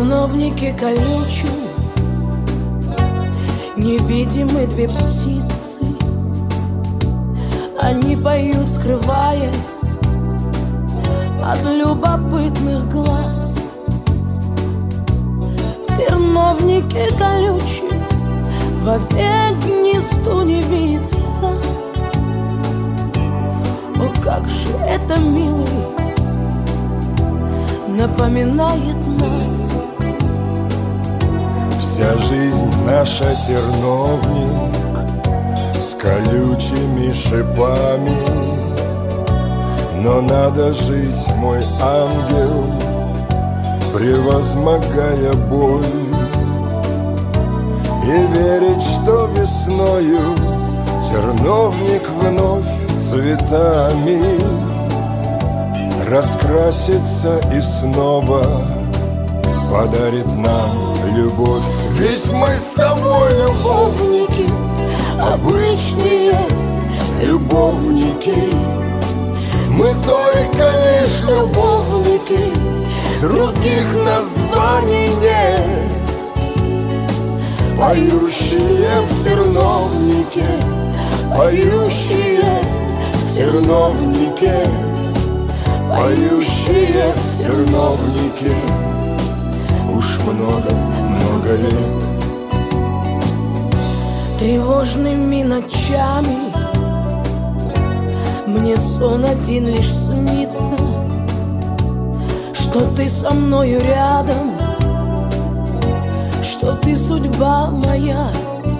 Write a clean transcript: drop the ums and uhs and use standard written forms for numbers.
терновнике колючем невидимы две птицы. Они поют, скрываясь от любопытных глаз. В терновнике колючем вовек гнезду не видится. О, как же это, милый, напоминает нас. Вся жизнь наша терновник с колючими шипами. Но надо жить, мой ангел, превозмогая боль, и верить, что весною терновник вновь цветами раскрасится и снова подарит нам любовь. Ведь мы с тобой любовники, обычные любовники. Мы только лишь любовники, других названий нет. Поющие в терновнике, поющие в терновнике, поющие в терновнике уж много-много лет. Тревожными ночами мне сон один лишь снится, что ты со мною рядом, что ты судьба моя.